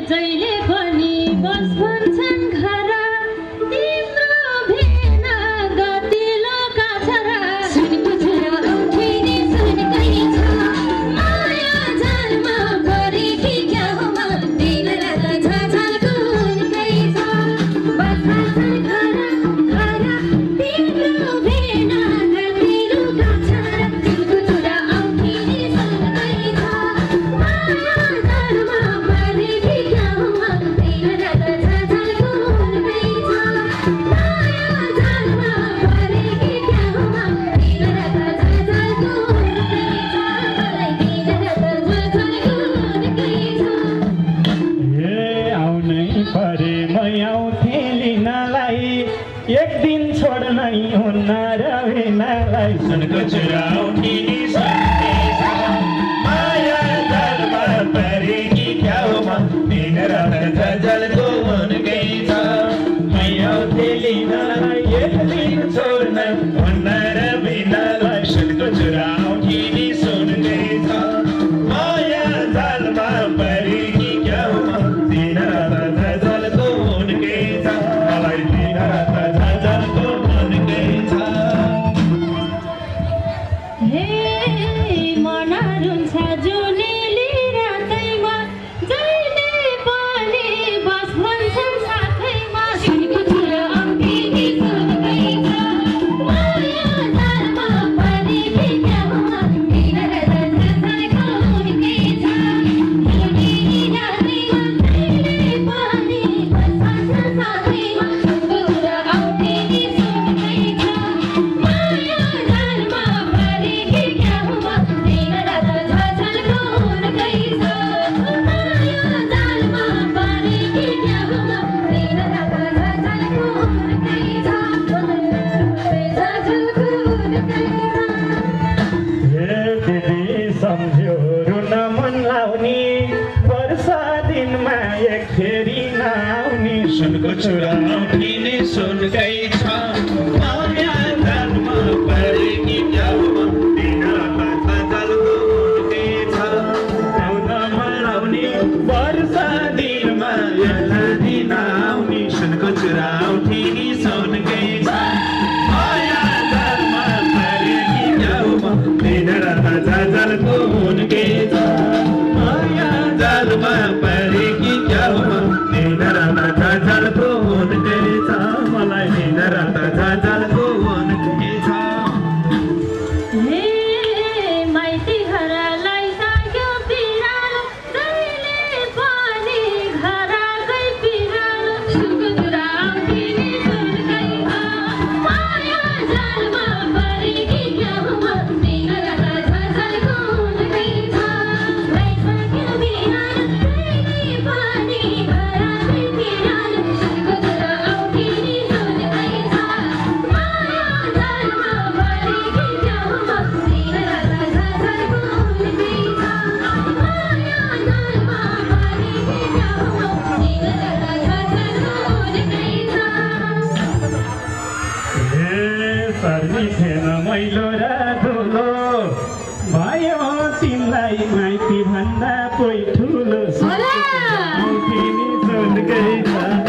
जहिले पनि बस भन्छन् घर तिम्रो भेना गतिलो काछरा सुनको छोरा उठिने सुनकै छ माया जालमा परेकी क्या हो म दिन रात झझल्को उनकै छ बस भन्छन् घर तिम्रो भेना गतिलो काछरा सुनको छोरा उठिने सुनकै छ माया जालमा परेकी क्या हो म दिन रात झझल्को उनकै छ माया जालमा परेकी क्या हो म दिन रात झझल्को उनकै छ मलाई दिन रात झझल्को उनकै छ ए आउनै परे म आउँथे लिनलाई एक दिन छोड्नै हुन्न र भेनालाई सुनको छोरा उठिने सुनकै छ माया जालमा परेकी क्या हो म दिन रात झझल्को उनकै छ म आउँथे लिनलाई एक दिन छोड्नै हुन्न र भेनालाई सुनको छोरा उठिने सुनकै छ माया जालमा परेकी क्या हो म दिन रात झझल्को उनकै छ मलाई दिन रात झझल्को उनकै छ हे मना रुन्छ जुनेली रातैमा जहिले पनि बस भन्छन् साथैमा सुनको छोरा उठिने सुनकै छ माया जालमा परेकी क्या हो म दिन रात झझल्को उनकै छ जुनेली रातैमा जहिले पनि बस भन्छन् साथैमा सुनको छोरा उठिने सुनकै छ माया जालमा परेकी क्या हो म दिन रात झझल्को उनकै छ माया जालमा परेकी क्या हो म दिन रात झझल्को उनकै छ झझल्को उनकै छ हे दिदी सम्झ्यो रुन मन लाउने वर्षा दिनमा एक फेरि नआउने सुनको छोरा उठिने सुनकै छ माया जालमा परेकी क्या हो म दिन रात झझल्को उनकै छ आउन मन लाउने वर्षा दिनमा एक फेरि नआउने सुनको छोरा उठिने सुनकै छ माया जालमा परेकी क्या हो म दिन रात झझल्को उनकै छ माया जालमा परेकी क्या हो म दिन रात झझल्को उनकै छ मलाई दिन रात झझल्को उनकै छ हे माइती घरलाई लाग्यो पिरालो जहिले पनि घरकै पिरालो सुनको छोरा उठिने सुनकै छ माया जालमा परेकी क्या हो म दिन रात झझल्को उनकै छ लाग्यो पिरालो जहिले पनि घरकै पिरालो सुनको छोरा उठिने सुनकै छ माया जालमा परेकी क्या हो म दिन रात झझल्को उनकै छ माया जालमा परेकी क्या हो म दिन रात झझल्को उनकै छ हे सर्नी थिएन मैलो र धुलो भयो तिमीलाई माइती भन्दा कोही ठुलो होला उठिने सुनकै छ